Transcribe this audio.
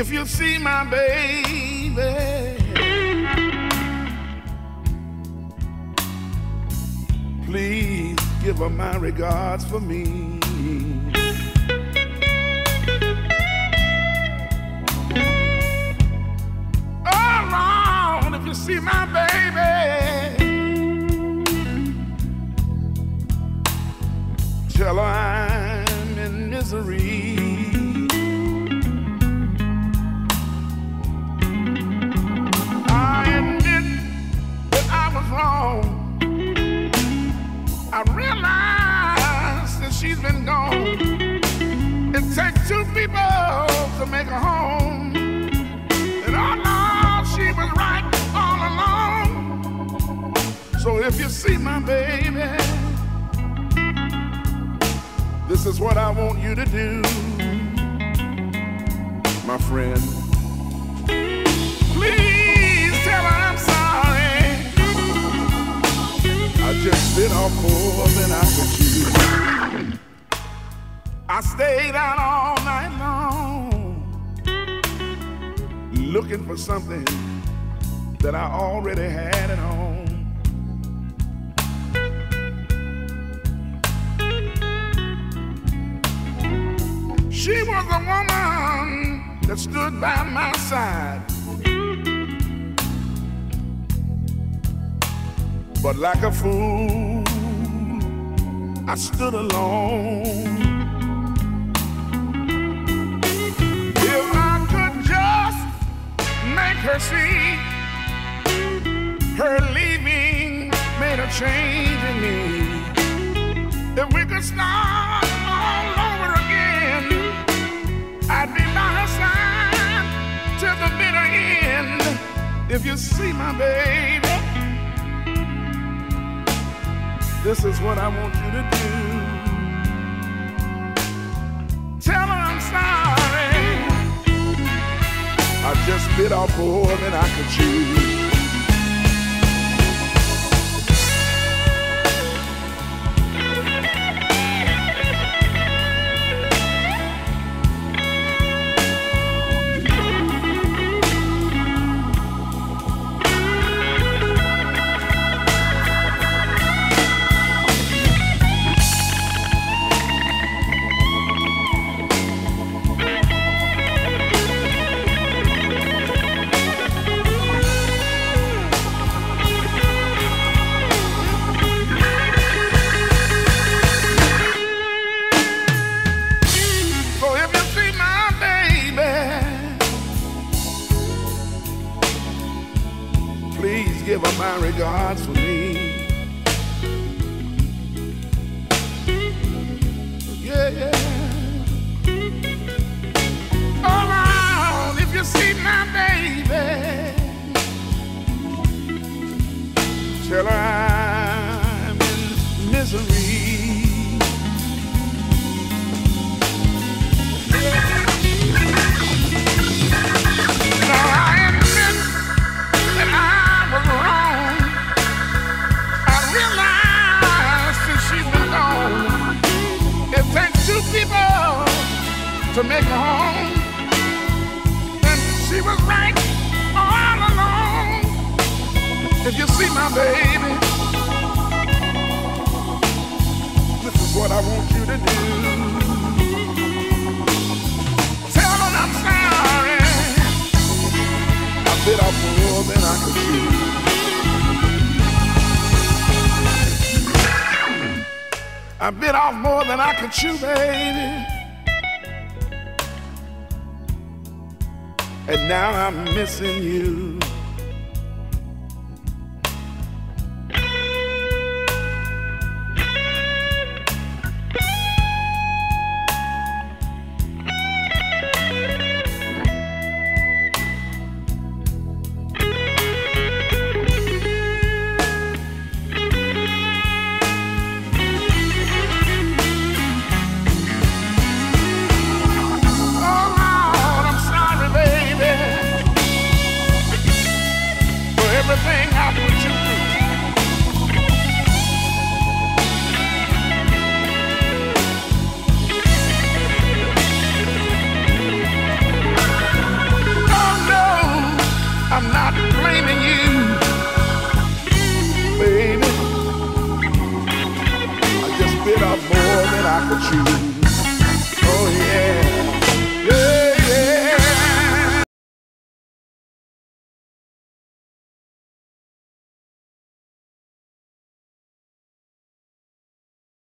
If you see my baby, please give her my regards for me. Oh Lord, if you see my baby, tell her I'm in misery. I realize that she's been gone. It takes two people to make a home. And oh no, she was right all along. So if you see my baby, this is what I want you to do, my friend. Please tell her I'm sorry. I just bit off more than I could chew. I stayed out all night long, looking for something that I already had at home. She was a woman that stood by my side, but like a fool, I stood alone. If I could just make her see, her leaving made a change in me. If we could start all over again, I'd be by her side till the bitter end. If you see my baby, this is what I want you to do. Tell her I'm sorry. I just bit off more than I could chew. Please give her my regards for me. Yeah, yeah. Oh Lord, if you see my baby, tell her I'm in misery. People to make a home, and she was right all along. If you see my baby, this is what I want you to do. Tell her I'm sorry. I bit off more than I could chew. I bit off more than I could chew, baby. And now I'm missing you. with you.